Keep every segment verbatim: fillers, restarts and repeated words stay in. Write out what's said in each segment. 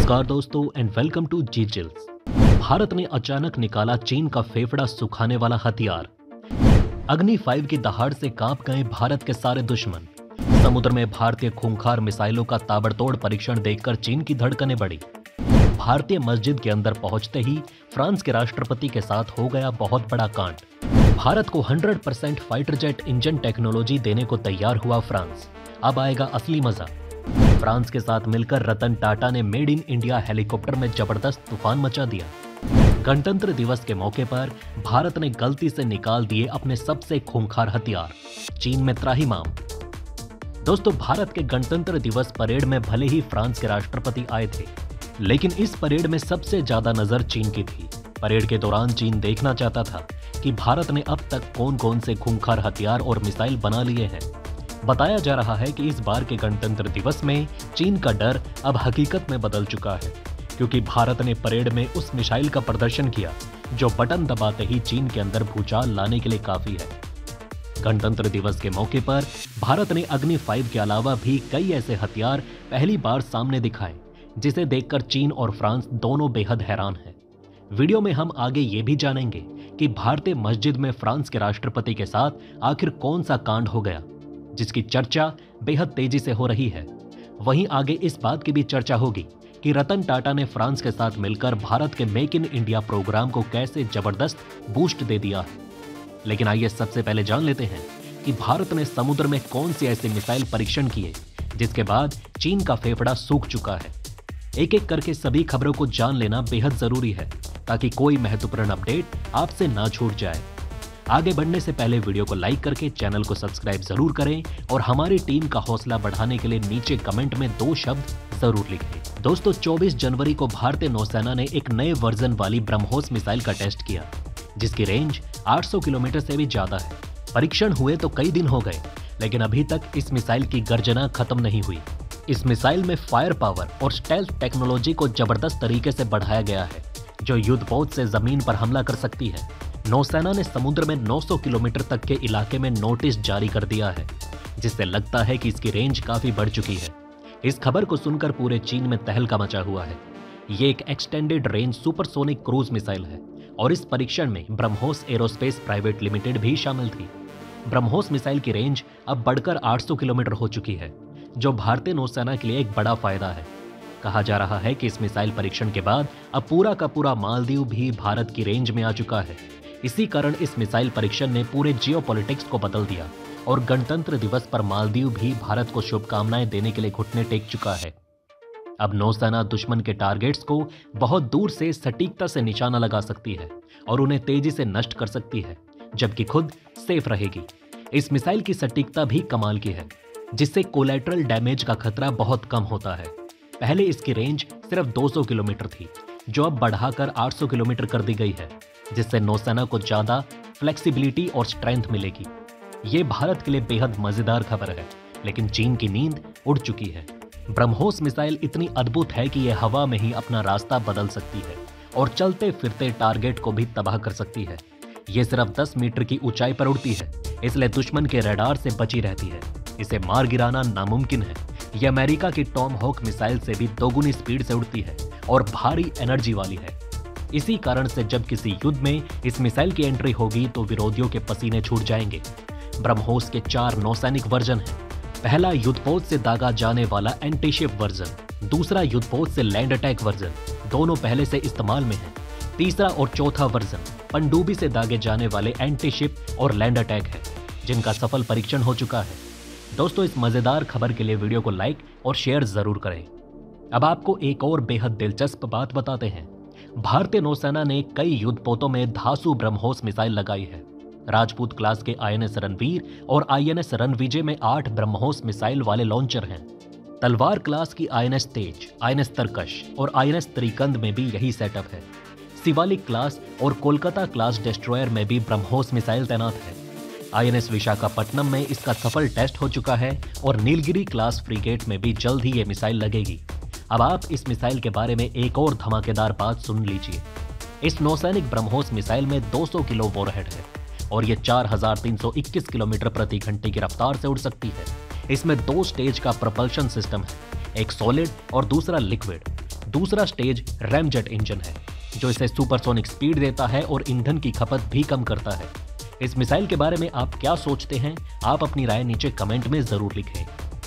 नमस्कार दोस्तों and welcome to G chills. Bharat ने अचानक निकाला चीन का फेफड़ा सुखाने वाला हथियार। अग्नि फाइव की दहाड़ से कांप गए भारत के सारे दुश्मन। समुद्र में भारतीय खूंखार मिसाइलों का ताबड़तोड़ परीक्षण देखकर चीन की धड़कनें बढ़ी। भारतीय मस्जिद के अंदर पहुंचते ही फ्रांस के राष्ट्रपति के साथ हो गया बहुत बड़ा कांड। भारत को सौ percent fighter jet engine technology देने को तैयार हुआ फ्रांस। अब आएगा असली मजा। फ्रांस के साथ मिलकर रतन टाटा ने मेड इन इंडिया हेलीकॉप्टर में जबरदस्त तूफान मचा दिया। गणतंत्र दिवस के मौके पर भारत ने गलती से निकाल दिए अपने सबसे खूंखार हथियार। चीन में त्राहिमाम। दोस्तों, भारत के गणतंत्र दिवस परेड में भले ही फ्रांस के राष्ट्रपति आए थे, लेकिन इस परेड में सबसे ज्यादा नजर चीन की थी। परेड के दौरान चीन देखना चाहता था कि भारत ने अब तक कौन कौन से खूंखार हथियार और मिसाइल बना लिए हैं। बताया जा रहा है कि इस बार के गणतंत्र दिवस में चीन का डर अब हकीकत में बदल चुका है, क्योंकि भारत ने परेड में उस मिसाइल का प्रदर्शन किया जो बटन दबाते ही चीन के अंदर भूचाल लाने के लिए काफी है। गणतंत्र दिवस के मौके पर भारत ने अग्नि फाइव के अलावा भी कई ऐसे हथियार पहली बार सामने दिखाए, जिसे देखकर चीन और फ्रांस दोनों बेहद हैरान हैं। वीडियो में हम आगे ये भी जानेंगे कि भारतीय मस्जिद में फ्रांस के राष्ट्रपति के साथ आखिर कौन सा कांड हो गया, जिसकी चर्चा बेहद तेजी से हो रही है। वहीं आगे इस बात की भी चर्चा होगी कि रतन टाटा ने फ्रांस के साथ मिलकर भारत के मेक इन इंडिया प्रोग्राम को कैसे जबरदस्त बूस्ट दे दिया है। लेकिन आइए सबसे पहले जान लेते हैं कि भारत ने समुद्र में कौन सी ऐसे मिसाइल परीक्षण किए जिसके बाद चीन का फेफड़ा सूख चुका है। एक एक करके सभी खबरों को जान लेना बेहद जरूरी है, ताकि कोई महत्वपूर्ण अपडेट आपसे ना छूट जाए। आगे बढ़ने से पहले वीडियो को लाइक करके चैनल को सब्सक्राइब जरूर करें और हमारी टीम का हौसला बढ़ाने के लिए नीचे कमेंट में दो शब्द जरूर लिखें। दोस्तों, चौबीस जनवरी को भारतीय नौसेना ने एक नए वर्जन वाली ब्रह्मोस मिसाइल का टेस्ट किया, जिसकी रेंज आठ सौ किलोमीटर से भी ज्यादा है। परीक्षण हुए तो कई दिन हो गए, लेकिन अभी तक इस मिसाइल की गर्जना खत्म नहीं हुई। इस मिसाइल में फायर पावर और स्टेल्थ टेक्नोलॉजी को जबरदस्त तरीके से बढ़ाया गया है, जो युद्धपोत से जमीन पर हमला कर सकती है। नौसेना ने समुद्र में नौ सौ किलोमीटर तक के इलाके में नोटिस जारी कर दिया है, जिससे लगता है कि इसकी रेंज काफी बढ़ चुकी है। इस खबर को सुनकर पूरे चीन में तहलका मचा हुआ है। ये एक extended range supersonic cruise missile है और इस परीक्षण में ब्रह्मोस एरोस्पेस प्राइवेट लिमिटेड भी शामिल थी। ब्रह्मोस मिसाइल की रेंज अब बढ़कर आठ सौ किलोमीटर हो चुकी है, जो भारतीय नौसेना के लिए एक बड़ा फायदा है। कहा जा रहा है कि इस मिसाइल परीक्षण के बाद अब पूरा का पूरा मालदीव भी भारत की रेंज में आ चुका है। इसी कारण इस मिसाइल परीक्षण ने पूरे जियोपॉलिटिक्स को बदल दिया और गणतंत्र दिवस पर मालदीव भी भारत को शुभकामनाएं देने के लिए घुटने टेक चुका है। अब नौसेना दुश्मन के टारगेट्स को बहुत दूर से सटीकता से निशाना लगा सकती है और उन्हें तेजी से नष्ट कर सकती है, जबकि खुद सेफ रहेगी। इस मिसाइल की सटीकता भी कमाल की है, जिससे कोलैटरल डैमेज का खतरा बहुत कम होता है। पहले इसकी रेंज सिर्फ दो सौ किलोमीटर थी, जो अब बढ़ाकर आठ सौ किलोमीटर कर दी गई है, जिससे नौसेना को ज्यादा फ्लेक्सिबिलिटी और स्ट्रेंथ मिलेगी। ये भारत के लिए बेहद मजेदार खबर है, लेकिन चीन की नींद उड़ चुकी है। ब्रह्मोस मिसाइल इतनी अद्भुत है कि यह हवा में ही अपना रास्ता बदल सकती है और चलते फिरते टारगेट को भी तबाह कर सकती है। ये सिर्फ दस मीटर की ऊंचाई पर उड़ती है, इसलिए दुश्मन के रडार से बची रहती है। इसे मार गिराना नामुमकिन है। यह अमेरिका की टॉम हॉक मिसाइल से भी दोगुनी स्पीड से उड़ती है और भारी एनर्जी वाली है। इसी कारण से जब किसी युद्ध में इस मिसाइल की एंट्री होगी तो विरोधियों के पसीने छूट जाएंगे। ब्रह्मोस के चार नौसैनिक वर्जन हैं। पहला युद्धपोत से दागा जाने वाला एंटीशिप वर्जन, दूसरा युद्धपोत से लैंड अटैक वर्जन, दोनों पहले से इस्तेमाल में हैं। तीसरा और चौथा वर्जन पनडुब्बी से दागे जाने वाले एंटीशिप और लैंड अटैक है, जिनका सफल परीक्षण हो चुका है। दोस्तों, इस मजेदार खबर के लिए वीडियो को लाइक और शेयर जरूर करें। अब आपको एक और बेहद दिलचस्प बात बताते हैं। भारतीय नौसेना ने कई युद्धपोतों में धासु ब्रह्मोस मिसाइल लगाई है। राजपूत क्लास के आई एन एस रणवीर और आई एन एस रणविजय में आठ ब्रह्मोस मिसाइल वाले लॉन्चर हैं। तलवार क्लास की I N S Tej, I N S Tarkash और आई एन एस त्रिकंद में भी यही सेटअप है। शिवालिक क्लास और कोलकाता क्लास डिस्ट्रॉयर में भी ब्रह्मोस मिसाइल तैनात है। आई एन एस विशाखापट्टनम में इसका सफल टेस्ट हो चुका है और नीलगिरी क्लास फ्रीगेट में भी जल्द ही ये मिसाइल लगेगी। अब आप इस मिसाइल के बारे में एक और धमाकेदार बात सुन लीजिए। इस नौसैनिक ब्रह्मोस मिसाइल में दो सौ किलो वॉरहेड है और ये चार हज़ार तीन सौ इक्कीस किलोमीटर प्रति घंटे की रफ्तार से उड़ सकती है। इसमें दो स्टेज का प्रोपल्शन सिस्टम है, एक सॉलिड और दूसरा लिक्विड। दूसरा स्टेज रैमजेट इंजन है, जो इसे सुपरसोनिक स्पीड देता है और ईंधन की खपत भी कम करता है। इस मिसाइल के बारे में आप क्या सोचते हैं? आप अपनी राय नीचे कमेंट में जरूर लिखें।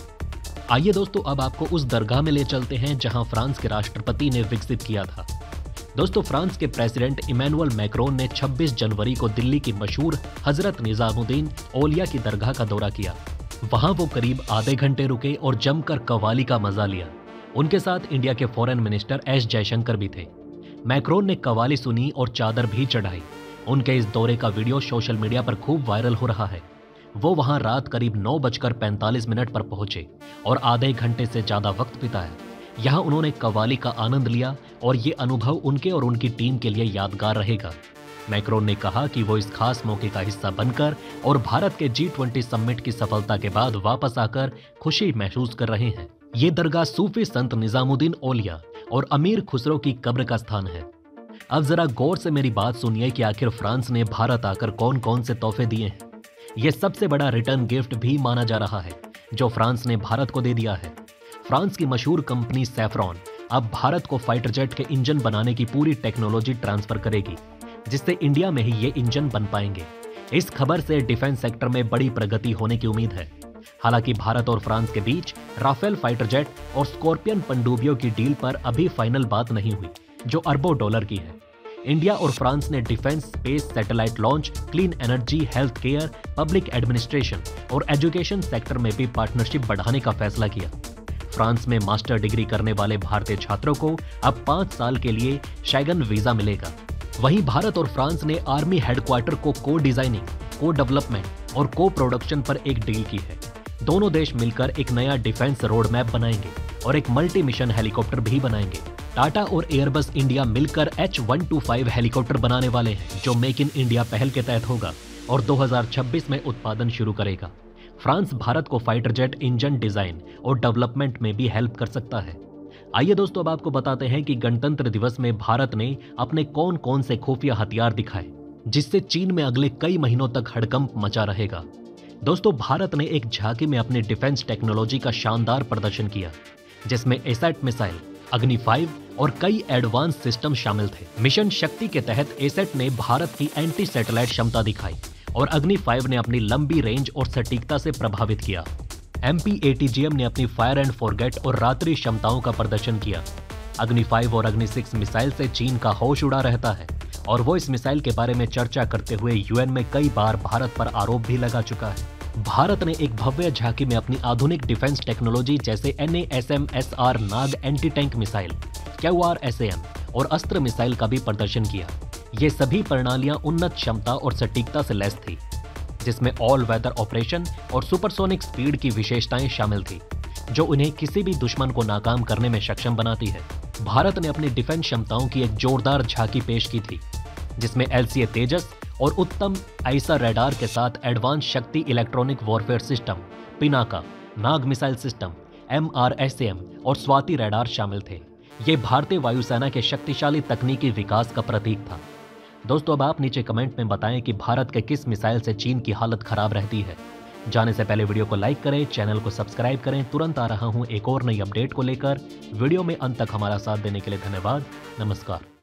आइए दोस्तों, अब आपको उस दरगाह में ले चलते हैं जहां फ्रांस के राष्ट्रपति ने विकसित किया था। दोस्तों, फ्रांस के प्रेसिडेंट इमैनुअल मैक्रोन ने छब्बीस जनवरी को दिल्ली की मशहूर हजरत निजामुद्दीन औलिया की दरगाह का दौरा किया। वहां वो करीब आधे घंटे रुके और जमकर कव्वाली का मजा लिया। उनके साथ इंडिया के फॉरेन मिनिस्टर एस जयशंकर भी थे। मैक्रोन ने कव्वाली सुनी और चादर भी चढ़ाई। उनके इस दौरे का वीडियो सोशल मीडिया पर खूब वायरल हो रहा है। वो वहां रात करीब नौ बजकर पैंतालीस मिनट पर पहुंचे और आधे घंटे से ज्यादा वक्त बिताया। यहाँ उन्होंने कव्वाली का आनंद लिया और ये अनुभव उनके और उनकी टीम के लिए यादगार रहेगा। मैक्रोन ने कहा कि वो इस खास मौके का हिस्सा बनकर और भारत के जी ट्वेंटी समिट की सफलता के बाद वापस आकर खुशी महसूस कर रहे हैं। ये दरगाह सूफी संत निजामुद्दीन औलिया और अमीर खुसरो की कब्र का स्थान है। अब जरा गौर से मेरी बात सुनिए कि आखिर फ्रांस ने भारत आकर कौन कौन से तोहफे दिए हैं। यह सबसे बड़ा रिटर्न गिफ्ट भी माना जा रहा है जो फ्रांस ने भारत को दे दिया है। फ्रांस की मशहूर कंपनी सैफ्रॉन अब भारत को फाइटर जेट के इंजन बनाने की पूरी टेक्नोलॉजी ट्रांसफर करेगी, जिससे इंडिया में ही ये इंजन बन पाएंगे। इस खबर से डिफेंस सेक्टर में बड़ी प्रगति होने की उम्मीद है। हालांकि भारत और फ्रांस के बीच राफेल फाइटर जेट और स्कॉर्पियन पनडुब्बियों की डील पर अभी फाइनल बात नहीं हुई, जो अरबों डॉलर की है। इंडिया और फ्रांस ने defence, space, satellite launch, clean energy, health care, public administration और एजुकेशन सेक्टर में भी पार्टनरशिप बढ़ाने का फैसला किया। फ्रांस में मास्टर डिग्री करने वाले भारतीय छात्रों को अब पांच साल के लिए शैगन वीजा मिलेगा। वहीं भारत और फ्रांस ने आर्मी हेडक्वार्टर को को डिजाइनिंग, को डेवलपमेंट और को प्रोडक्शन पर एक डील की है। दोनों देश मिलकर एक नया डिफेंस रोड मैप बनाएंगे और एक मल्टी मिशन हेलीकॉप्टर भी बनाएंगे। टाटा और एयरबस इंडिया मिलकर H one two five helicopter बनाने वाले हैं, जो मेक इन इंडिया पहल के तहत होगा और दो हज़ार छब्बीस में उत्पादन शुरू करेगा। फ्रांस भारत को फाइटर जेट इंजन डिजाइन और डेवलपमेंट में भी हेल्प कर सकता है। आइए दोस्तों, अब आपको बताते हैं कि गणतंत्र दिवस में भारत ने अपने कौन कौन से खुफिया हथियार दिखाए, जिससे चीन में अगले कई महीनों तक हड़कंप मचा रहेगा। दोस्तों, भारत ने एक झांकी में अपने डिफेंस टेक्नोलॉजी का शानदार प्रदर्शन किया, जिसमें एसैट मिसाइल, अग्नि फाइव और कई एडवांस सिस्टम शामिल थे। मिशन शक्ति के तहत एसैट ने भारत की एंटी सैटेलाइट क्षमता दिखाई और अग्नि फाइव ने अपनी लंबी रेंज और सटीकता से प्रभावित किया। एमपीएटीजीएम ने अपनी फायर एंड फॉरगेट और रात्रि क्षमताओं का प्रदर्शन किया। अग्नि फाइव और अग्नि सिक्स मिसाइल से चीन का होश उड़ा रहता है और वो इस मिसाइल के बारे में चर्चा करते हुए यूएन में कई बार भारत पर आरोप भी लगा चुका है। भारत ने एक भव्य झांकी में अपनी आधुनिक डिफेंस टेक्नोलॉजी जैसे NASM SR Nag anti tank missile, QR SAM और अस्त्र मिसाइल का भी प्रदर्शन किया। ये सभी प्रणालियां उन्नत क्षमता और सटीकता से लैस थी, जिसमें ऑल वेदर ऑपरेशन और सुपरसोनिक स्पीड की विशेषताएं शामिल थी, जो उन्हें किसी भी दुश्मन को नाकाम करने में सक्षम बनाती है। भारत ने अपनी डिफेंस क्षमताओं की एक जोरदार झांकी पेश की थी, जिसमें एलसीए तेजस और उत्तम आइसा रडार के साथ advance Shakti electronic warfare system, Pinaka, Nag missile system, MRSAM और स्वाति रडार शामिल थे। ये भारतीय वायुसेना के शक्तिशाली तकनीकी विकास का प्रतीक था। दोस्तों, अब आप नीचे कमेंट में बताएं कि भारत के किस मिसाइल से चीन की हालत खराब रहती है। जाने से पहले वीडियो को लाइक करें, चैनल को सब्सक्राइब करें। तुरंत आ रहा हूं एक और नई अपडेट को लेकर। वीडियो में अंत तक हमारा साथ देने के लिए धन्यवाद। नमस्कार।